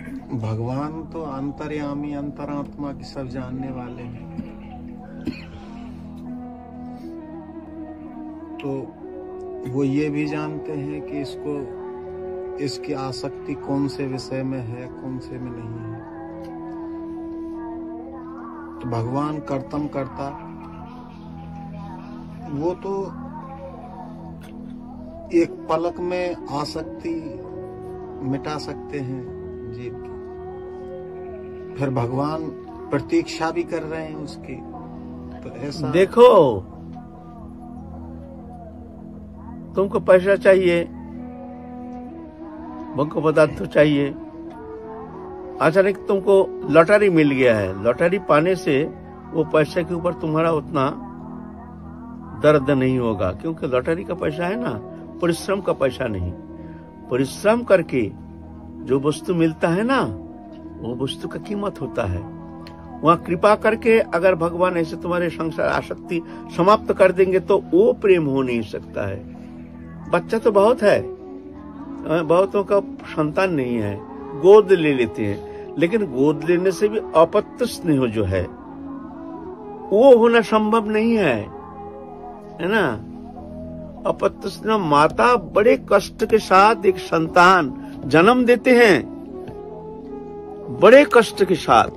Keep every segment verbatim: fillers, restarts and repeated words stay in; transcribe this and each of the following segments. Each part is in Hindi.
भगवान तो अंतर्यामी अंतरात्मा की सब जानने वाले हैं, तो वो ये भी जानते हैं कि इसको इसकी आसक्ति कौन से विषय में है, कौन से में नहीं है। तो भगवान कर्तम करता, वो तो एक पलक में आसक्ति मिटा सकते हैं जीव की। फिर भगवान प्रतीक्षा भी कर रहे हैं उसकी। तो ऐसा देखो, तुमको पैसा चाहिए, भोग पदार्थ तो चाहिए, अचानक तुमको लॉटरी मिल गया है। लॉटरी पाने से वो पैसे के ऊपर तुम्हारा उतना दर्द नहीं होगा, क्योंकि लॉटरी का पैसा है ना, परिश्रम का पैसा नहीं। परिश्रम करके जो वस्तु मिलता है ना, वो वस्तु का कीमत होता है। वहां कृपा करके अगर भगवान ऐसे तुम्हारे संसार आसक्ति समाप्त कर देंगे तो वो प्रेम हो नहीं सकता है। बच्चा तो बहुत है, बहुतों का संतान नहीं है, गोद ले लेते हैं, लेकिन गोद लेने से भी अपत्य स्नेह जो है वो होना संभव नहीं है, है ना। अपत्य स्नेह, माता बड़े कष्ट के साथ एक संतान जन्म देते हैं, बड़े कष्ट के साथ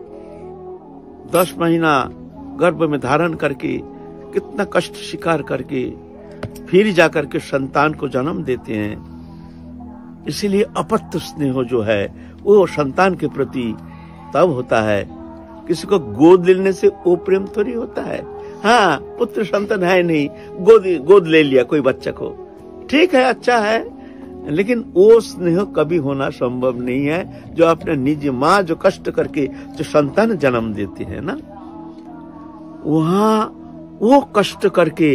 दस महीना गर्भ में धारण करके, कितना कष्ट स्वीकार करके फिर जाकर के संतान को जन्म देते हैं। इसीलिए अपत्य स्नेह जो है वो संतान के प्रति तब होता है। किसी को गोद लेने से वो प्रेम थोड़ी होता है। हाँ, पुत्र संतान है नहीं, गोद गोद ले लिया कोई बच्चा को, ठीक है, अच्छा है, लेकिन वो स्नेह कभी होना संभव नहीं है जो अपने निज माँ जो कष्ट करके जो संतान जन्म देते हैं ना, वहां वो कष्ट करके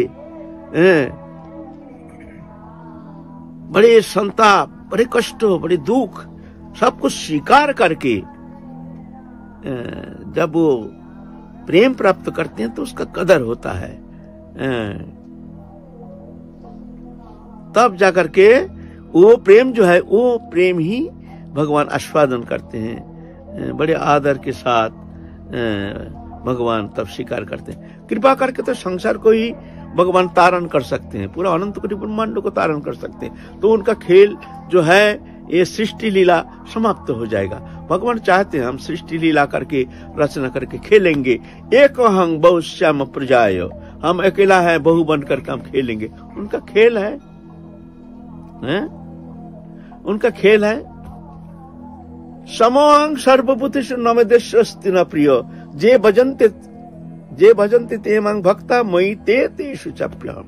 बड़े संताप, बड़े कष्ट, बड़े दुख सब कुछ स्वीकार करके जब वो प्रेम प्राप्त करते हैं तो उसका कदर होता है। तब जाकर के वो प्रेम जो है वो प्रेम ही भगवान आस्वादन करते हैं, बड़े आदर के साथ भगवान तब स्वीकार करते हैं। कृपा करके तो संसार को ही भगवान तारण कर सकते हैं, पूरा अनंत कोटि ब्रह्मांड को तारण कर सकते हैं। तो उनका खेल जो है ये सृष्टि लीला समाप्त हो जाएगा। भगवान चाहते हैं हम सृष्टि लीला करके रचना करके खेलेंगे। एक हंग बहु श्याम प्रजाय, हम अकेला है बहु बन करके हम खेलेंगे। उनका खेल है, है? उनका खेल है। समोहं सर्वभूतेषु न मे देशस्ति न प्रिय, जे भजन्ते जे भजन्ते ते मां भक्ता मयि ते तेषु चाप्यहम्।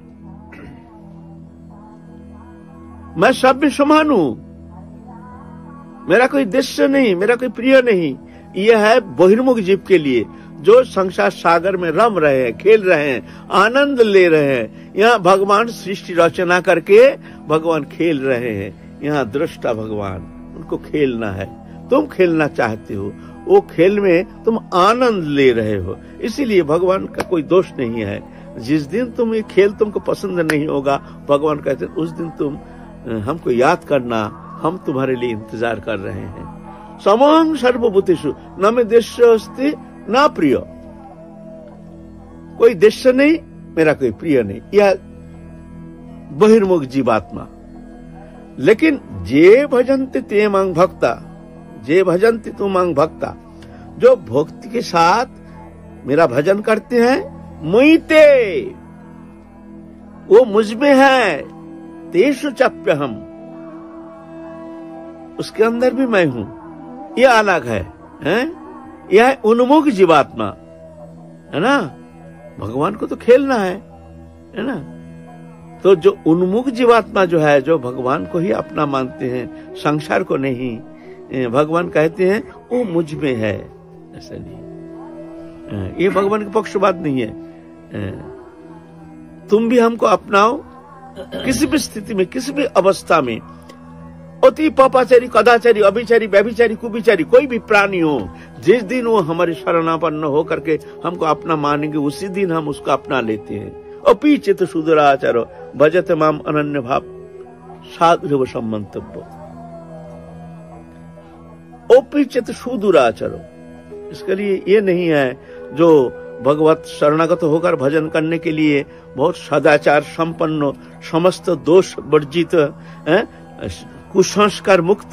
मैं सब में समान हूं, मेरा कोई देश नहीं, मेरा कोई प्रिय नहीं। यह है बहिर्मुख जीव के लिए जो संसार सागर में रम रहे हैं, खेल रहे हैं, आनंद ले रहे हैं। यहाँ भगवान सृष्टि रचना करके भगवान खेल रहे हैं। यहाँ दृष्टा भगवान, उनको खेलना है। तुम खेलना चाहते हो, वो खेल में तुम आनंद ले रहे हो, इसीलिए भगवान का कोई दोष नहीं है। जिस दिन तुम ये खेल तुमको पसंद नहीं होगा, भगवान कहते हैं उस दिन तुम हमको याद करना, हम तुम्हारे लिए इंतजार कर रहे हैं। समोहं सर्वभूतेषु न मे देशस्ति न प्रिय, कोई देश नहीं, मेरा कोई प्रिय नहीं, यह बहिर्मुख जीवात्मा। लेकिन जे भजन्ति ते मां भक्ता, जे भजन्ति तु मां भक्ता, जो भक्ति के साथ मेरा भजन करते हैं, मुइते, वो मुझ में है, तेषु चाप्यहम्, उसके अंदर भी मैं हूं। यह अलग है, हैं? यह है उन्मुख जीवात्मा, है ना। भगवान को तो खेलना है, है ना। तो जो उन्मुख जीवात्मा जो है, जो भगवान को ही अपना मानते हैं, संसार को नहीं, भगवान कहते हैं वो मुझ में है। ऐसा नहीं, ये भगवान के पक्ष बात नहीं है। तुम भी हमको अपनाओ, किसी भी स्थिति में, किसी भी अवस्था में, अति पापाचारी, कदाचारी, अभिचारी, व्यभिचारी, कुविचारी कोई भी प्राणी हो, जिस दिन वो हमारे शरणापन्न हो करके हमको अपना मानेंगे, उसी दिन हम उसको अपना लेते हैं। अपि चित सुदुराचारो भजते माम अनन्य भाव साधु संबंधव्य। ओपिचित सुदुराचरो। इसके लिए ये नहीं है जो भगवत शरणागत होकर भजन करने के लिए बहुत सदाचार संपन्न, समस्त दोष वर्जित, कुसंस्कार मुक्त,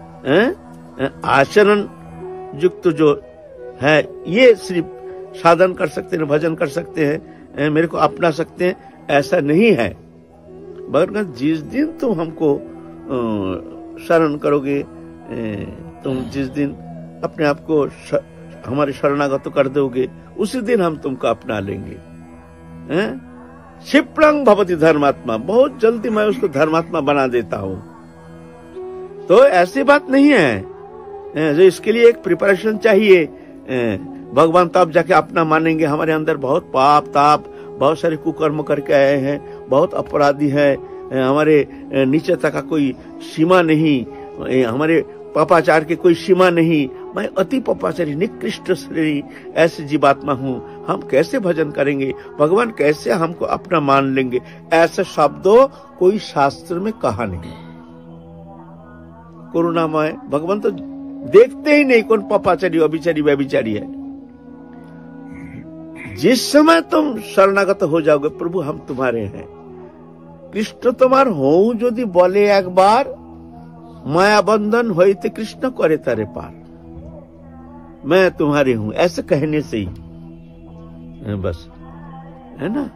आचरण युक्त जो है, ये सिर्फ साधन कर सकते हैं, भजन कर सकते हैं, मेरे को अपना सकते हैं, ऐसा नहीं है। मगर जिस दिन तुम हमको शरण करोगे, तुम जिस दिन अपने आप को हमारे शरणागत कर दोगे, उसी दिन हम तुमको अपना लेंगे। क्षिप्रंग भवति धर्मात्मा, बहुत जल्दी मैं उसको धर्मात्मा बना देता हूं। तो ऐसी बात नहीं है, जो इसके लिए एक प्रिपरेशन चाहिए। भगवान तब जाके अपना मानेंगे। हमारे अंदर बहुत पाप ताप, बहुत सारे कुकर्म करके आए हैं, बहुत अपराधी है, हमारे नीचे तक का कोई सीमा नहीं, हमारे पापाचार की कोई सीमा नहीं, मैं अति पापाचारी निकृष्ट श्रेणी ऐसी जीवात्मा हूँ, हम कैसे भजन करेंगे, भगवान कैसे हमको अपना मान लेंगे? ऐसे शब्दों कोई शास्त्र में कहा नहीं। करुणामय भगवान तो देखते ही नहीं कौन पापाचारी, अभिचारी, व्यभिचारी है। जिस समय तुम शरणागत हो जाओगे, प्रभु हम तुम्हारे हैं, कृष्ण तुम्हार हो यदि बोले एक बार, माया बंधन होते कृष्ण करे तारे पार, मैं तुम्हारे हूं, ऐसे कहने से ही बस, है ना।